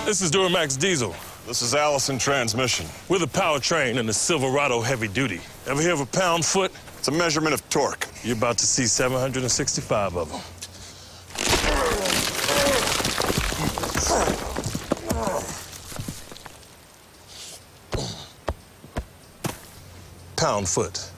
This is Duramax diesel. This is Allison transmission. We're the powertrain in the Silverado heavy duty. Ever hear of a pound-foot? It's a measurement of torque. You're about to see 765 of them. Pound-foot.